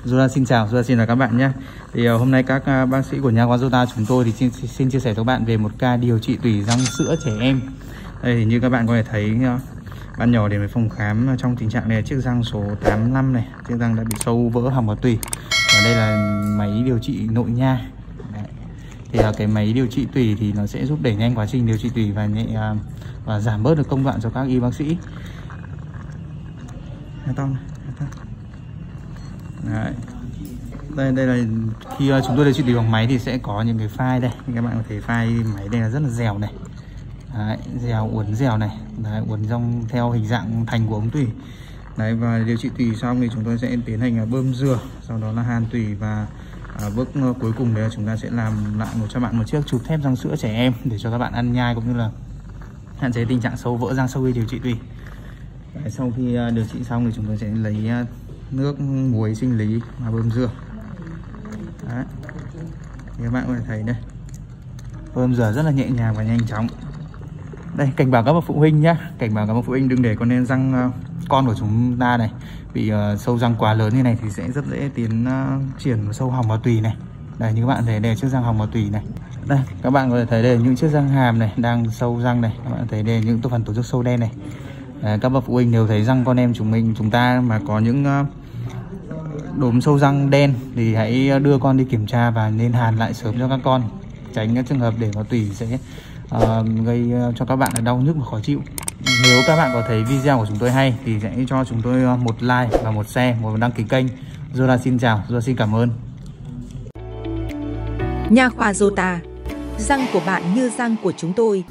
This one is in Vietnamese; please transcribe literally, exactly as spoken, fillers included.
Zola xin chào, Zola xin chào các bạn nhé. Thì uh, hôm nay các uh, bác sĩ của nha khoa Zola chúng tôi thì xin, xin chia sẻ cho các bạn về một ca điều trị tủy răng sữa trẻ em. Đây thì như các bạn có thể thấy uh, bạn nhỏ đến với phòng khám trong tình trạng này, chiếc răng số tám mươi lăm này, chiếc răng đã bị sâu vỡ hỏng vào tủy. Và đây là máy điều trị nội nha. Đấy. Thì uh, cái máy điều trị tủy thì nó sẽ giúp đẩy nhanh quá trình điều trị tủy và nhẹ uh, và giảm bớt được công đoạn cho các y bác sĩ. Đấy. Đây đây là khi uh, chúng tôi điều trị tủy bằng máy thì sẽ có những cái file đây, các bạn có thể file máy đây là rất là dẻo này. Đấy, dẻo uốn dẻo này, đấy, uốn rong theo hình dạng thành của ống tủy. Đấy, và điều trị tủy xong thì chúng tôi sẽ tiến hành bơm rửa, sau đó là hàn tủy và à, bước cuối cùng đấy là chúng ta sẽ làm lại một cho bạn một chiếc chụp thép răng sữa trẻ em để cho các bạn ăn nhai cũng như là hạn chế tình trạng sâu vỡ răng sau khi điều trị tủy. Đấy, sau khi uh, điều trị xong thì chúng tôi sẽ lấy uh, nước muối sinh lý và bơm rửa. Đấy. Thì các bạn có thể thấy đây, bơm rửa rất là nhẹ nhàng và nhanh chóng. Đây, cảnh báo các bậc phụ huynh nhá, cảnh báo các bậc phụ huynh đừng để con nên răng uh, con của chúng ta này bị uh, sâu răng quá lớn như này thì sẽ rất dễ tiến uh, triển sâu hỏng vào tủy này. Đây, như các bạn thấy đây chiếc răng hỏng vào tủy này. Đây, các bạn có thể thấy đây những chiếc răng hàm này đang sâu răng này, các bạn thấy đây những phần tổ chức sâu đen này. Đấy, các bậc phụ huynh nếu thấy răng con em chúng mình chúng ta mà có những uh, đốm sâu răng đen thì hãy đưa con đi kiểm tra và nên hàn lại sớm cho các con, tránh các trường hợp để vào tủy sẽ uh, gây cho các bạn đau nhức và khó chịu. Nếu các bạn có thấy video của chúng tôi hay thì hãy cho chúng tôi một like và một share, một đăng ký kênh. Zola xin chào, Zola xin cảm ơn. Nha khoa Zola, răng của bạn như răng của chúng tôi.